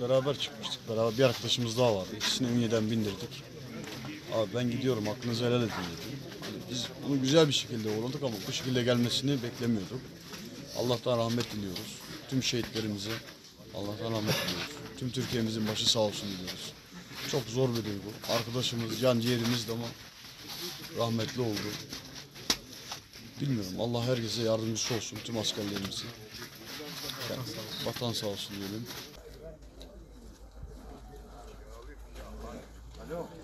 beraber çıkmıştık. Beraber bir arkadaşımız daha vardı. İkisini Ünye'den bindirdik. Abi ben gidiyorum, hakkınızı helal edin dedi. Hani biz bunu güzel bir şekilde uğradık ama bu şekilde gelmesini beklemiyorduk. Allah'tan rahmet diliyoruz. Tüm şehitlerimize Allah'tan rahmet diliyoruz. Tüm Türkiye'mizin başı sağ olsun diliyoruz. Çok zor bir duygu. Arkadaşımız, can ciğerimizdi ama rahmetli oldu. Bilmiyorum. Allah herkese yardımcısı olsun. Tüm askerlerimize. Yani, vatan sağ olsun diyelim. Alo.